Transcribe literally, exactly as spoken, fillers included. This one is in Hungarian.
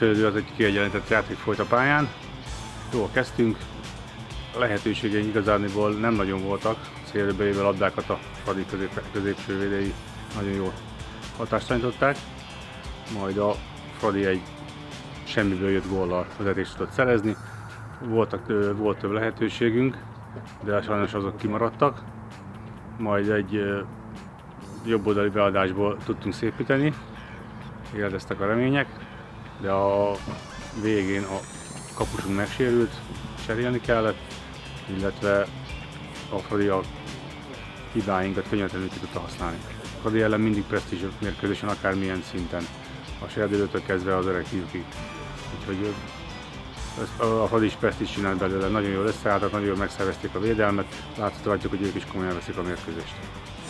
félidő az egy kiegyenlített játék folyt a pályán. Jól kezdtünk, a lehetőségeink igazániból nem nagyon voltak, célba éve labdákat a Fradi közép, középső védői nagyon jó hatást tanították, majd a Fradi egy semmiből jött góllal vezetést tudott szerezni. Voltak, volt több lehetőségünk, de sajnos azok kimaradtak. Majd egy jobboldali beadásból tudtunk szépíteni, éledeztek a remények, de a végén a kapusunk megsérült, cserélni kellett, illetve a Fradi a hibáinkat könnyedén ki tudta használni. A Fradi ellen mindig presztízs mérkőzésen, akármilyen szinten, a serdülőtől kezdve az öreg fiúkig. Úgyhogy a Fradi is presztízs csinált belőle, nagyon jól összeálltak, nagyon jól megszervezték a védelmet, látszott rajtuk, hogy ők is komolyan veszik a mérkőzést.